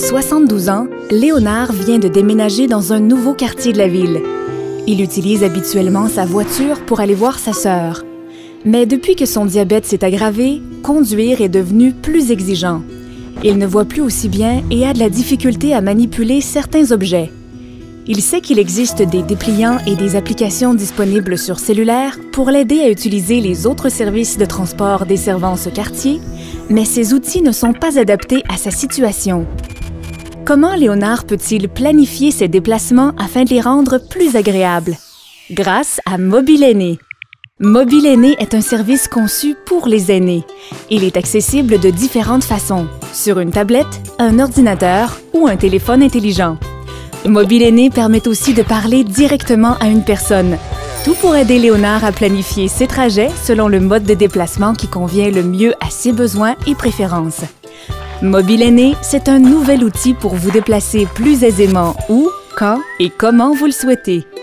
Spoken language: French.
72 ans, Léonard vient de déménager dans un nouveau quartier de la ville. Il utilise habituellement sa voiture pour aller voir sa sœur. Mais depuis que son diabète s'est aggravé, conduire est devenu plus exigeant. Il ne voit plus aussi bien et a de la difficulté à manipuler certains objets. Il sait qu'il existe des dépliants et des applications disponibles sur cellulaire pour l'aider à utiliser les autres services de transport desservant ce quartier, mais ces outils ne sont pas adaptés à sa situation. Comment Léonard peut-il planifier ses déplacements afin de les rendre plus agréables? Grâce à Mobile Aîné. Mobile Aîné est un service conçu pour les aînés. Il est accessible de différentes façons, sur une tablette, un ordinateur ou un téléphone intelligent. Mobile Aîné permet aussi de parler directement à une personne. Tout pour aider Léonard à planifier ses trajets selon le mode de déplacement qui convient le mieux à ses besoins et préférences. Mobile Aîné, c'est un nouvel outil pour vous déplacer plus aisément où, quand et comment vous le souhaitez.